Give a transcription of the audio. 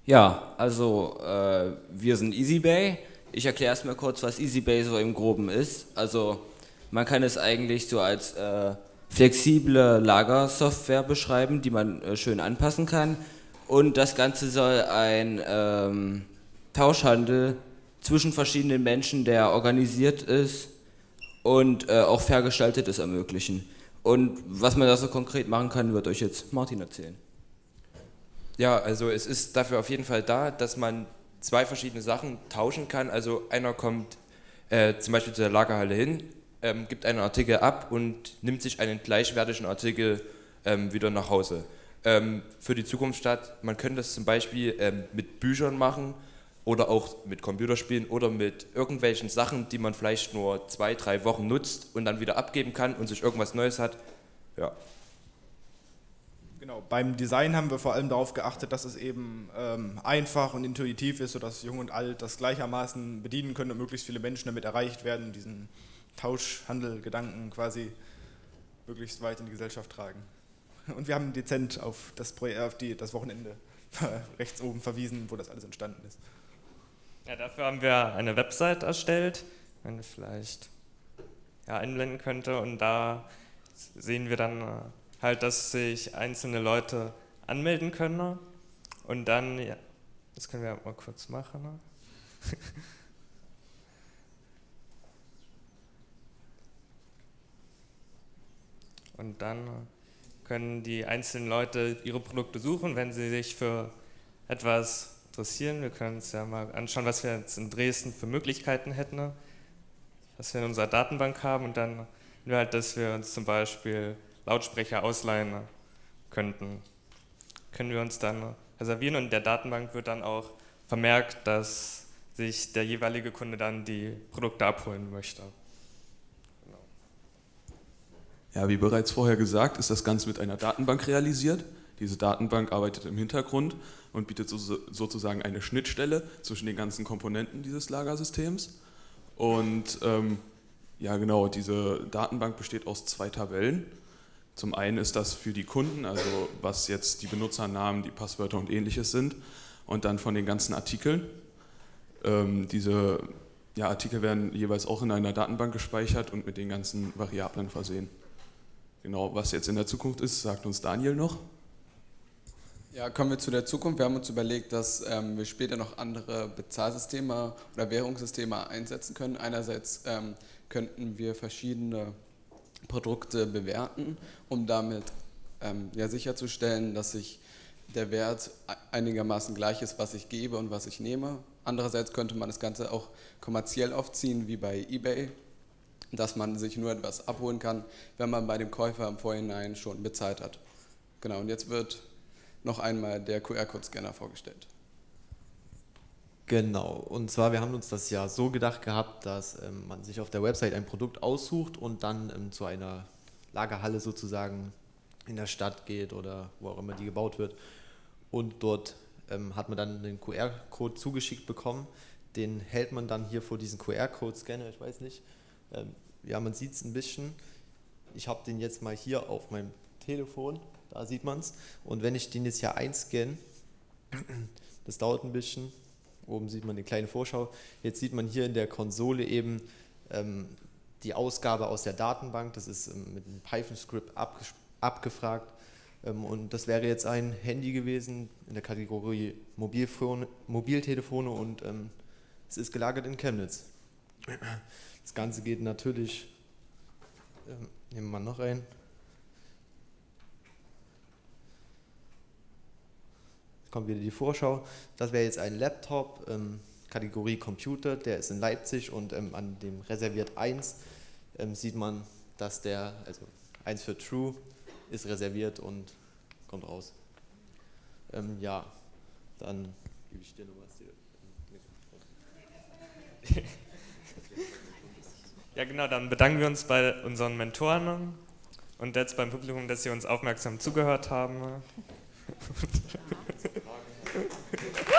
Ja, also wir sind EasyBay. Ich erkläre erstmal kurz, was EasyBay so im Groben ist. Also man kann es eigentlich so als flexible Lagersoftware beschreiben, die man schön anpassen kann. Und das Ganze soll ein Tauschhandel zwischen verschiedenen Menschen, der organisiert ist und auch fair gestaltet ist, ermöglichen. Und was man da so konkret machen kann, wird euch jetzt Martin erzählen. Ja, also es ist dafür auf jeden Fall da, dass man zwei verschiedene Sachen tauschen kann. Also einer kommt zum Beispiel zu der Lagerhalle hin, gibt einen Artikel ab und nimmt sich einen gleichwertigen Artikel wieder nach Hause. Für die Zukunft statt, man könnte das zum Beispiel mit Büchern machen oder auch mit Computerspielen oder mit irgendwelchen Sachen, die man vielleicht nur 2-3 Wochen nutzt und dann wieder abgeben kann und sich irgendwas Neues hat. Ja. Genau, beim Design haben wir vor allem darauf geachtet, dass es eben einfach und intuitiv ist, sodass Jung und Alt das gleichermaßen bedienen können und möglichst viele Menschen damit erreicht werden und diesen Tauschhandel-Gedanken quasi möglichst weit in die Gesellschaft tragen. Und wir haben dezent auf das Wochenende rechts oben verwiesen, wo das alles entstanden ist. Ja, dafür haben wir eine Website erstellt, wenn ich vielleicht einblenden könnte, und da sehen wir dann halt, dass sich einzelne Leute anmelden können und dann, ja, das können wir mal kurz machen. Ne? Und dann können die einzelnen Leute ihre Produkte suchen, wenn sie sich für etwas interessieren. Wir können uns ja mal anschauen, was wir jetzt in Dresden für Möglichkeiten hätten, was wir in unserer Datenbank haben, und dann nur halt, dass wir uns zum Beispiel Lautsprecher ausleihen könnten. Können wir uns dann reservieren, und in der Datenbank wird dann auch vermerkt, dass sich der jeweilige Kunde dann die Produkte abholen möchte. Genau. Ja, wie bereits vorher gesagt, ist das Ganze mit einer Datenbank realisiert. Diese Datenbank arbeitet im Hintergrund und bietet sozusagen eine Schnittstelle zwischen den ganzen Komponenten dieses Lagersystems. Und ja genau, diese Datenbank besteht aus 2 Tabellen. Zum einen ist das für die Kunden, also was jetzt die Benutzernamen, die Passwörter und ähnliches sind, und dann von den ganzen Artikeln. Diese Artikel werden jeweils auch in einer Datenbank gespeichert und mit den ganzen Variablen versehen. Genau, was jetzt in der Zukunft ist, sagt uns Daniel noch. Ja, kommen wir zu der Zukunft. Wir haben uns überlegt, dass wir später noch andere Bezahlsysteme oder Währungssysteme einsetzen können. Einerseits könnten wir verschiedene Produkte bewerten, um damit sicherzustellen, dass sich der Wert einigermaßen gleich ist, was ich gebe und was ich nehme. Andererseits könnte man das Ganze auch kommerziell aufziehen, wie bei eBay, dass man sich nur etwas abholen kann, wenn man bei dem Käufer im Vorhinein schon bezahlt hat. Genau, und jetzt wird noch einmal der QR-Code-Scanner vorgestellt. Genau, und zwar, wir haben uns das ja so gedacht gehabt, dass man sich auf der Website ein Produkt aussucht und dann zu einer Lagerhalle sozusagen in der Stadt geht oder wo auch immer die gebaut wird, und dort hat man dann den QR-Code zugeschickt bekommen. Den hält man dann hier vor diesen QR-Code-Scanner, ich weiß nicht, ja, man sieht es ein bisschen. Ich habe den jetzt mal hier auf meinem Telefon, da sieht man es, und wenn ich den jetzt hier einscanne, das dauert ein bisschen. Oben sieht man die kleine Vorschau. Jetzt sieht man hier in der Konsole eben die Ausgabe aus der Datenbank. Das ist mit einem Python-Script abgefragt. Und das wäre jetzt ein Handy gewesen in der Kategorie Mobiltelefone, und es ist gelagert in Chemnitz. Das Ganze geht natürlich, nehmen wir noch ein. Kommt wieder die Vorschau. Das wäre jetzt ein Laptop, Kategorie Computer, der ist in Leipzig, und an dem reserviert 1 sieht man, dass der, also 1 für True, ist reserviert und kommt raus. Ja, dann gebe ich dir noch was hier. Ja genau, dann bedanken wir uns bei unseren Mentoren und jetzt beim Publikum, dass sie uns aufmerksam zugehört haben.